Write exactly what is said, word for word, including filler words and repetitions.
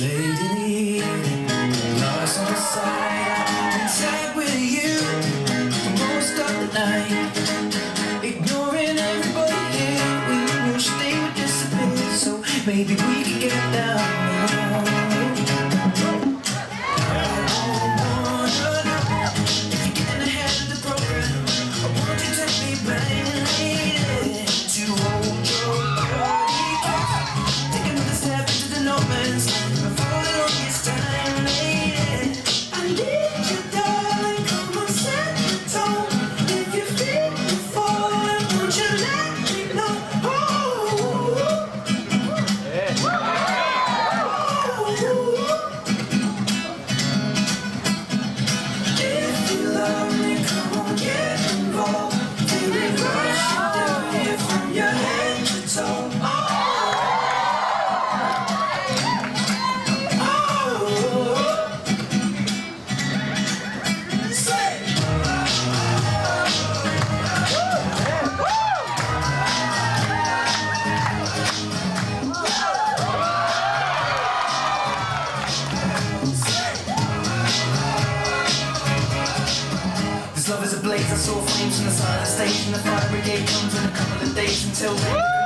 late in the evening, lost on the side. I've been sad with you for most of the night, ignoring everybody here. We wish they would disappear, so maybe we could get down now. This love is a blaze, I saw flames from the side of the station. The fire brigade comes in a couple of days until then.